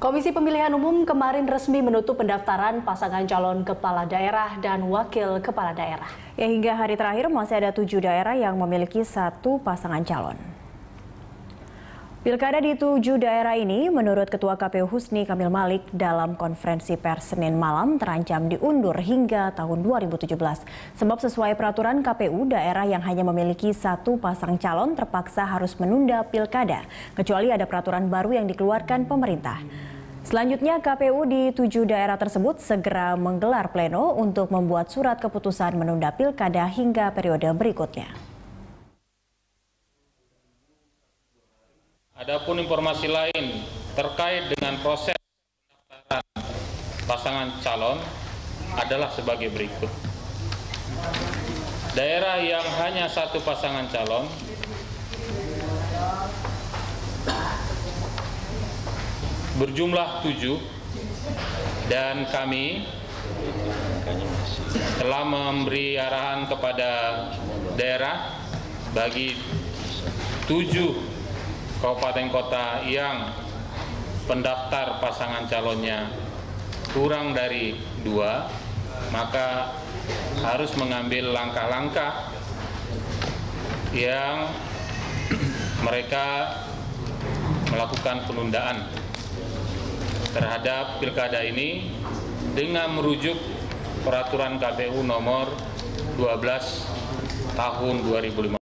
Komisi Pemilihan Umum kemarin resmi menutup pendaftaran pasangan calon kepala daerah dan wakil kepala daerah. Ya, hingga hari terakhir masih ada 7 daerah yang memiliki 1 pasangan calon. Pilkada di 7 daerah ini menurut Ketua KPU Husni Kamil Malik dalam konferensi pers Senin malam terancam diundur hingga tahun 2017. Sebab sesuai peraturan KPU, daerah yang hanya memiliki 1 pasang calon terpaksa harus menunda pilkada, kecuali ada peraturan baru yang dikeluarkan pemerintah. Selanjutnya, KPU di 7 daerah tersebut segera menggelar pleno untuk membuat surat keputusan menunda pilkada hingga periode berikutnya. Adapun informasi lain terkait dengan proses pendaftaran pasangan calon adalah sebagai berikut. Daerah yang hanya 1 pasangan calon berjumlah 7 dan kami telah memberi arahan kepada daerah bagi 7 kabupaten kota yang pendaftar pasangan calonnya kurang dari 2, maka harus mengambil langkah-langkah yang mereka melakukan penundaan terhadap pilkada ini dengan merujuk peraturan KPU nomor 12 tahun 2015.